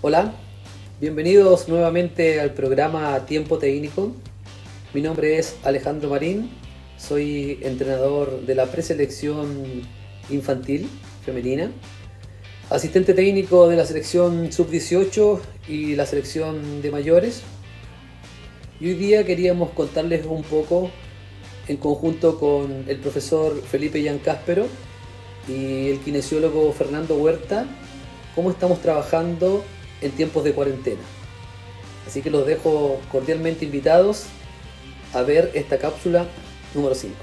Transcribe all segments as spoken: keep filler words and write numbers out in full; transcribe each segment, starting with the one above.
Hola, bienvenidos nuevamente al programa Tiempo Técnico. Mi nombre es Alejandro Marín, soy entrenador de la preselección infantil femenina, asistente técnico de la selección sub dieciocho y la selección de mayores. Y hoy día queríamos contarles un poco, en conjunto con el profesor Felipe Giancáspero y el kinesiólogo Fernando Huerta, cómo estamos trabajando en tiempos de cuarentena. Así que los dejo cordialmente invitados a ver esta cápsula número cinco.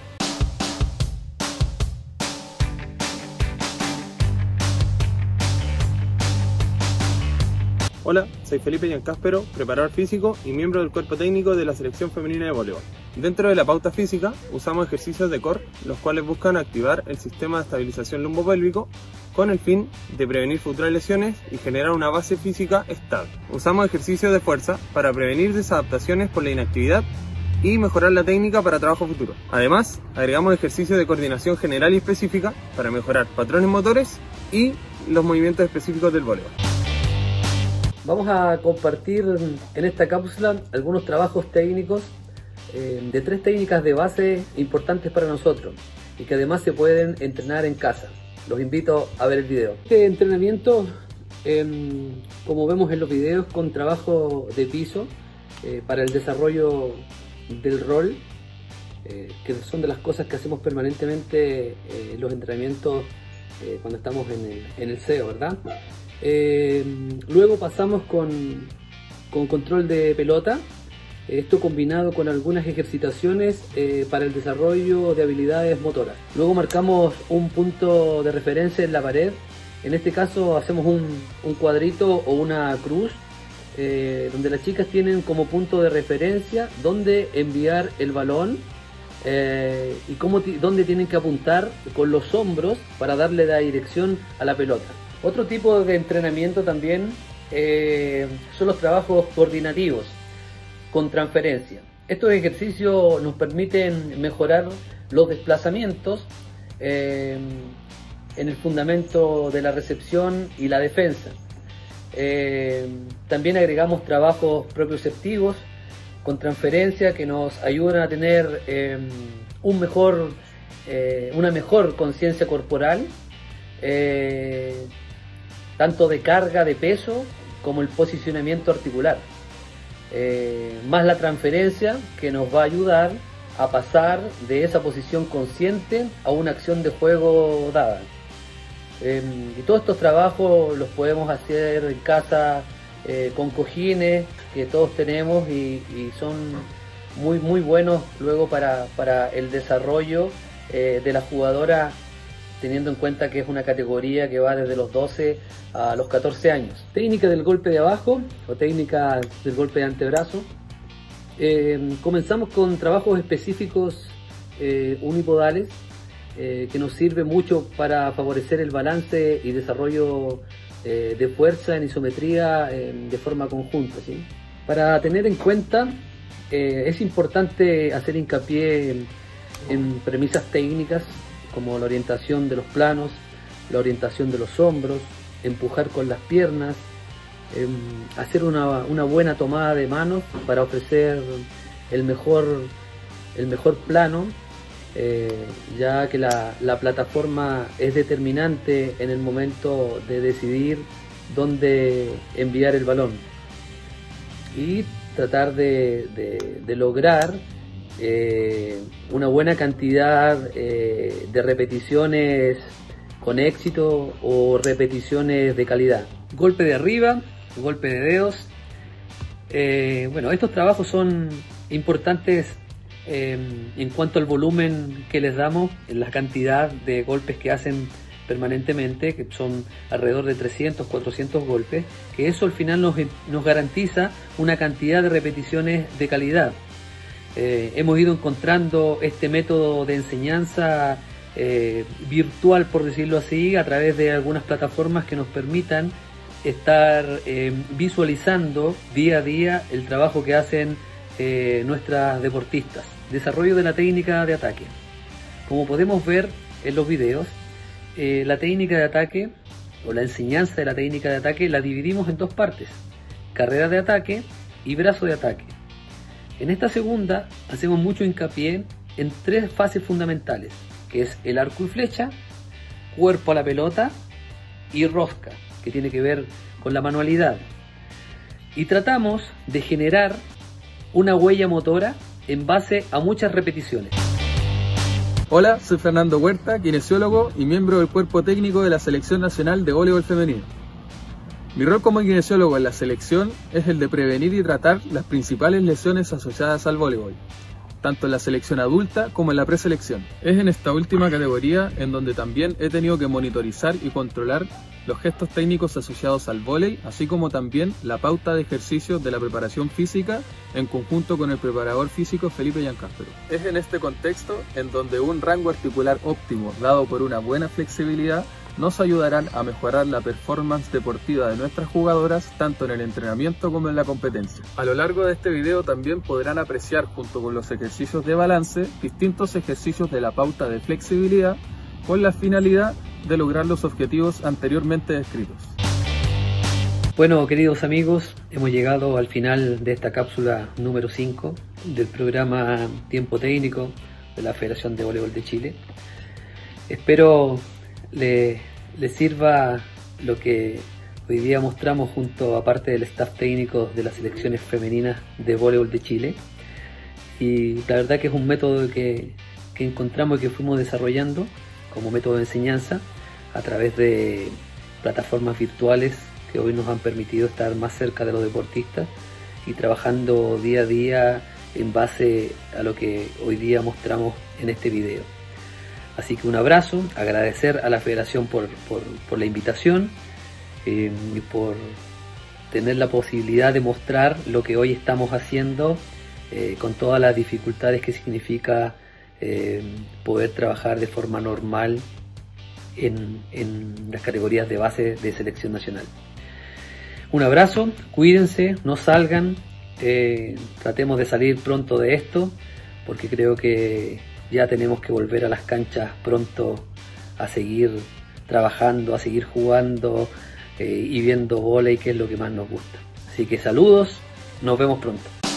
Hola, soy Felipe Giancáspero, preparador físico y miembro del cuerpo técnico de la selección femenina de voleibol. Dentro de la pauta física usamos ejercicios de core, los cuales buscan activar el sistema de estabilización lumbopélvico con el fin de prevenir futuras lesiones y generar una base física estable. Usamos ejercicios de fuerza para prevenir desadaptaciones por la inactividad y mejorar la técnica para trabajo futuro. Además, agregamos ejercicios de coordinación general y específica para mejorar patrones motores y los movimientos específicos del voleibol. Vamos a compartir en esta cápsula algunos trabajos técnicos eh, de tres técnicas de base importantes para nosotros y que además se pueden entrenar en casa. Los invito a ver el video. Este entrenamiento, eh, como vemos en los videos, con trabajo de piso eh, para el desarrollo del rol, eh, que son de las cosas que hacemos permanentemente en eh, los entrenamientos eh, cuando estamos en el, en el S E O, ¿verdad? Eh, luego pasamos con, con control de pelota, esto combinado con algunas ejercitaciones eh, para el desarrollo de habilidades motoras. Luego marcamos un punto de referencia en la pared, en este caso hacemos un, un cuadrito o una cruz eh, donde las chicas tienen como punto de referencia dónde enviar el balón eh, y cómo dónde tienen que apuntar con los hombros para darle la dirección a la pelota. Otro tipo de entrenamiento también eh, son los trabajos coordinativos con transferencia. Estos ejercicios nos permiten mejorar los desplazamientos eh, en el fundamento de la recepción y la defensa. Eh, también agregamos trabajos propioceptivos con transferencia que nos ayudan a tener eh, un mejor, eh, una mejor conciencia corporal, eh, tanto de carga de peso como el posicionamiento articular, eh, más la transferencia que nos va a ayudar a pasar de esa posición consciente a una acción de juego dada. Eh, y todos estos trabajos los podemos hacer en casa eh, con cojines que todos tenemos y, y son muy muy buenos luego para, para el desarrollo eh, de la jugadora, teniendo en cuenta que es una categoría que va desde los doce a los catorce años. Técnica del golpe de abajo o técnica del golpe de antebrazo. Eh, comenzamos con trabajos específicos eh, unipodales eh, que nos sirve mucho para favorecer el balance y desarrollo eh, de fuerza en isometría eh, de forma conjunta, ¿sí? Para tener en cuenta eh, es importante hacer hincapié en, en premisas técnicas como la orientación de los planos, la orientación de los hombros, empujar con las piernas, eh, hacer una, una buena tomada de manos para ofrecer el mejor, el mejor plano, eh, ya que la, la plataforma es determinante en el momento de decidir dónde enviar el balón. Y tratar de, de, de lograr Eh, una buena cantidad eh, de repeticiones con éxito o repeticiones de calidad. Golpe de arriba, golpe de dedos. Eh, bueno, estos trabajos son importantes eh, en cuanto al volumen que les damos, en la cantidad de golpes que hacen permanentemente, que son alrededor de trescientos, cuatrocientos golpes, que eso al final nos, nos garantiza una cantidad de repeticiones de calidad. Eh, hemos ido encontrando este método de enseñanza eh, virtual, por decirlo así, a través de algunas plataformas que nos permitan estar eh, visualizando día a día el trabajo que hacen eh, nuestras deportistas. Desarrollo de la técnica de ataque. Como podemos ver en los videos, eh, la técnica de ataque o la enseñanza de la técnica de ataque la dividimos en dos partes: carrera de ataque y brazo de ataque. En esta segunda hacemos mucho hincapié en tres fases fundamentales, que es el arco y flecha, cuerpo a la pelota y rosca, que tiene que ver con la manualidad. Y tratamos de generar una huella motora en base a muchas repeticiones. Hola, soy Fernando Huerta, kinesiólogo y miembro del cuerpo técnico de la Selección Nacional de Voleibol Femenino. Mi rol como kinesiólogo en la selección es el de prevenir y tratar las principales lesiones asociadas al voleibol, tanto en la selección adulta como en la preselección. Es en esta última categoría en donde también he tenido que monitorizar y controlar los gestos técnicos asociados al vóley, así como también la pauta de ejercicios de la preparación física en conjunto con el preparador físico Felipe Giancáspero. Es en este contexto en donde un rango articular óptimo dado por una buena flexibilidad nos ayudarán a mejorar la performance deportiva de nuestras jugadoras tanto en el entrenamiento como en la competencia. A lo largo de este video también podrán apreciar, junto con los ejercicios de balance, distintos ejercicios de la pauta de flexibilidad con la finalidad de lograr los objetivos anteriormente descritos. Bueno, queridos amigos, hemos llegado al final de esta cápsula número cinco del programa Tiempo Técnico de la Federación de Voleibol de Chile. Espero le, le sirva lo que hoy día mostramos junto a parte del staff técnico de las selecciones femeninas de voleibol de Chile. Y la verdad que es un método que, que encontramos y que fuimos desarrollando como método de enseñanza a través de plataformas virtuales que hoy nos han permitido estar más cerca de los deportistas y trabajando día a día en base a lo que hoy día mostramos en este video. Así que un abrazo, agradecer a la Federación por, por, por la invitación eh, y por tener la posibilidad de mostrar lo que hoy estamos haciendo eh, con todas las dificultades que significa eh, poder trabajar de forma normal en, en las categorías de base de selección nacional. Un abrazo, cuídense, no salgan, eh, tratemos de salir pronto de esto, porque creo que ya tenemos que volver a las canchas pronto a seguir trabajando, a seguir jugando eh, y viendo vóley, que es lo que más nos gusta. Así que saludos, nos vemos pronto.